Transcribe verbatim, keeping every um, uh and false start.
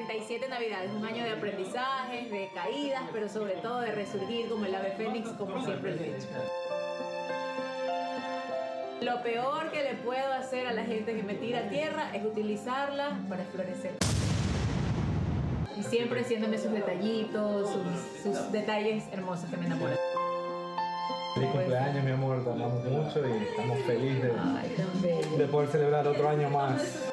treinta y siete navidades, un año de aprendizajes, de caídas, pero sobre todo de resurgir como el ave fénix, como siempre lo he hecho. Lo peor que le puedo hacer a la gente que me tira a tierra es utilizarla para florecer. Y siempre haciéndome sus detallitos, sus, sus detalles hermosos que me enamoran. Feliz cumpleaños, mi amor, te amamos mucho y estamos felices de, Ay, tan bello. de poder celebrar otro año más.